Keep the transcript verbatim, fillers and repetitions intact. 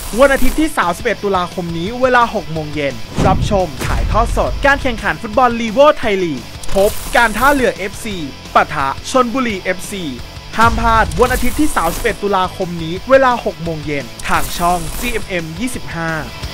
วันอาทิตย์ที่สามสิบเอ็ดตุลาคมนี้เวลาหกโมงเย็นรับชมถ่ายทอดสดการแข่งขันฟุตบอลลีโวไทยลีกพบการท่าเรือ เอฟ ซี ปะทะชลบุรี เอฟ ซี ห้ามพลาดวันอาทิตย์ที่สามสิบเอ็ดตุลาคมนี้เวลาหกโมงเย็นทางช่อง จี เอ็ม เอ็ม ยี่สิบห้า